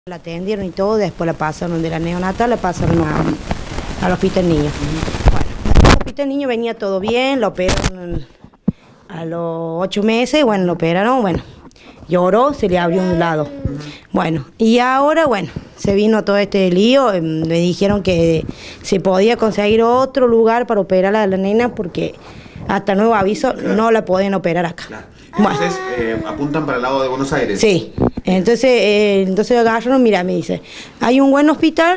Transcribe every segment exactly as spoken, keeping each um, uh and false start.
La atendieron y todo, después la pasaron de la neonatal, la pasaron a, al hospital niño. Bueno, al hospital niño venía todo bien, lo operaron a los ocho meses, bueno, lo operaron, bueno, lloró, se le abrió un lado. Bueno, y ahora, bueno, se vino todo este lío, eh, me dijeron que se podía conseguir otro lugar para operar a la nena porque hasta nuevo aviso no la pueden operar acá. Claro. Bueno. Entonces, eh, apuntan para el lado de Buenos Aires. Sí, entonces, eh, entonces agarraron, mira, me dice, hay un buen hospital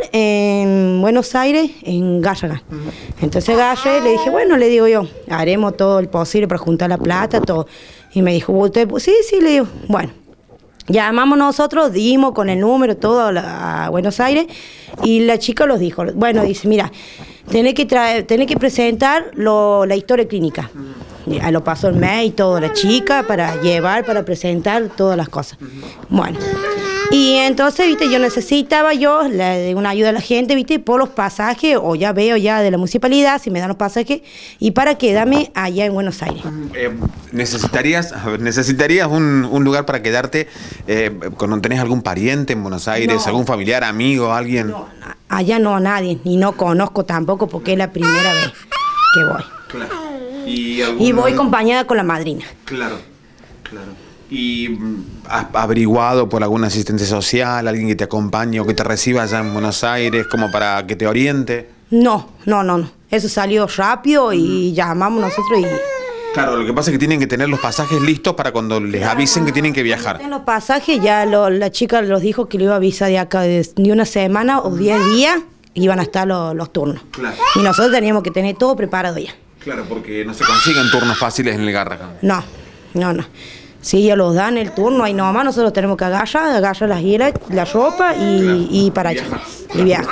en Buenos Aires, en Garrahan. Uh-huh. Entonces agarré, le dije, bueno, le digo yo, haremos todo el posible para juntar la plata, todo. Y me dijo, ¿usted? Pues, sí, sí, le digo, bueno. Llamamos nosotros, dimos con el número todo a, la, a Buenos Aires y la chica los dijo, bueno, dice, mira, tenés que, traer, tenés que presentar lo, la historia clínica. Uh-huh. Lo pasó el M E y todo, la chica, para llevar, para presentar todas las cosas. Uh-huh. Bueno, y entonces, viste, yo necesitaba yo la, de una ayuda de la gente, viste, por los pasajes, o ya veo ya de la municipalidad, si me dan los pasajes, y para quedarme allá en Buenos Aires. Eh, ¿Necesitarías, a ver, necesitarías un, un lugar para quedarte eh, cuando tenés algún pariente en Buenos Aires, no. algún familiar, amigo, alguien? No, allá no, nadie, ni no conozco tampoco, porque es la primera vez que voy. Claro. ¿Y, alguna... y voy acompañada con la madrina. Claro, claro. ¿Y has averiguado por alguna asistente social, alguien que te acompañe o que te reciba allá en Buenos Aires como para que te oriente? No, no, no, no. Eso salió rápido y mm. llamamos nosotros y... Claro, lo que pasa es que tienen que tener los pasajes listos para cuando les avisen que tienen que viajar. En los pasajes ya lo, la chica los dijo que le iba a avisar de acá de, de una semana o diez días iban a estar los, los turnos. Claro. Y nosotros teníamos que tener todo preparado ya. Claro, porque no se consiguen turnos fáciles en el Garrahan. No, no, no. Si ellos los dan el turno, ahí nomás nosotros tenemos que agarrar, agarrar las hielas, la ropa y, claro. y para allá. Y viajar.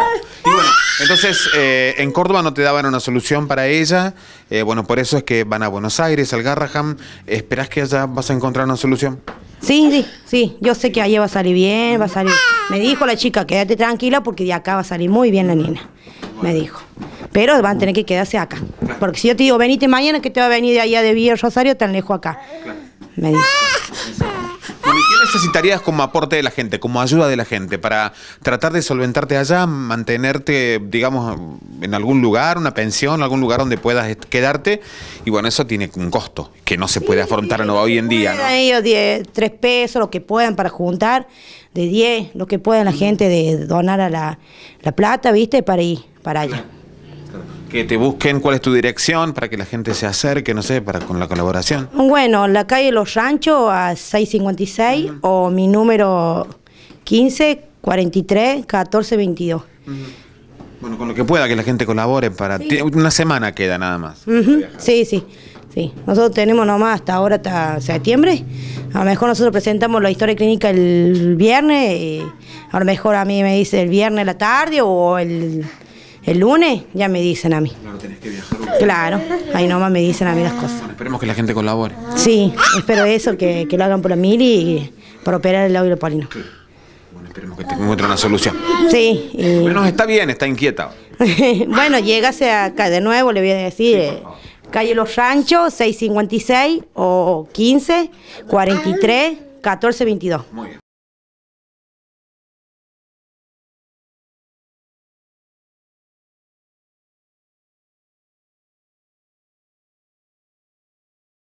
Y bueno, entonces eh, en Córdoba no te daban una solución para ella, eh, bueno, por eso es que van a Buenos Aires, al Garrahan. ¿Esperás que allá vas a encontrar una solución? Sí, sí, sí, yo sé que allá va a salir bien, va a salir. Me dijo la chica, quédate tranquila porque de acá va a salir muy bien la niña, me dijo. Pero van a tener que quedarse acá. Claro. Porque si yo te digo, venite mañana, que te va a venir de allá de Villa Rosario, tan lejos acá. Claro. Me dijo. Bueno, ¿y qué necesitarías como aporte de la gente, como ayuda de la gente, para tratar de solventarte allá, mantenerte, digamos, en algún lugar, una pensión, algún lugar donde puedas quedarte? Y bueno, eso tiene un costo que no se puede sí, afrontar sí, hoy en día, ¿no? Ellos diez, tres pesos, lo que puedan para juntar, de diez, lo que puedan la gente de donar a la, la plata, ¿viste? Para ir para allá. Claro. Que te busquen cuál es tu dirección para que la gente se acerque, no sé, para con la colaboración. Bueno, la calle Los Ranchos a seiscientos cincuenta y seis uh-huh. o mi número quince cuarenta y tres catorce veintidós. Uh-huh. Bueno, con lo que pueda que la gente colabore para... Sí. Una semana queda nada más. Uh-huh. Sí, sí, sí. Nosotros tenemos nomás hasta ahora, hasta septiembre. A lo mejor nosotros presentamos la historia clínica el viernes. Y a lo mejor a mí me dice el viernes a la tarde o el... El lunes ya me dicen a mí. Claro, tenés que viajar. Claro, ahí nomás me dicen a mí las cosas. Bueno, esperemos que la gente colabore. Sí, espero eso, que, que lo hagan por la Mili y para operar el lóbulo paulino. Sí. Bueno, esperemos que te encuentre una solución. Sí. Y... Bueno, está bien, está inquieta. Bueno, llegase acá de nuevo, le voy a decir, sí, eh, calle Los Ranchos, seiscientos cincuenta y seis o quince cuarenta y tres catorce veintidós. Muy bien.